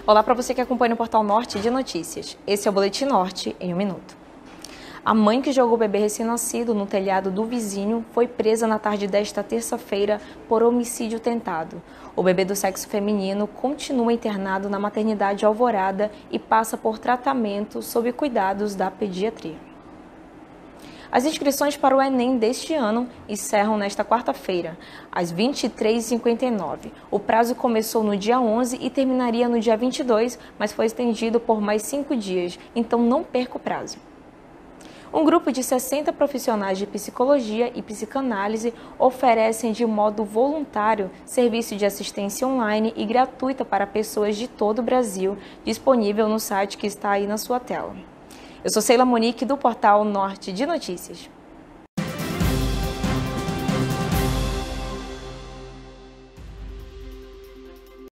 Olá para você que acompanha o Portal Norte de Notícias. Esse é o Boletim Norte em 1 minuto. A mãe que jogou o bebê recém-nascido no telhado do vizinho foi presa na tarde desta terça-feira por homicídio tentado. O bebê do sexo feminino continua internado na maternidade Alvorada e passa por tratamento sob cuidados da pediatria. As inscrições para o Enem deste ano encerram nesta quarta-feira, às 23h59. O prazo começou no dia 11 e terminaria no dia 22, mas foi estendido por mais 5 dias, então não perca o prazo. Um grupo de 60 profissionais de psicologia e psicanálise oferecem de modo voluntário serviço de assistência online e gratuita para pessoas de todo o Brasil, disponível no site que está aí na sua tela. Eu sou Sheila Monique, do Portal Norte de Notícias.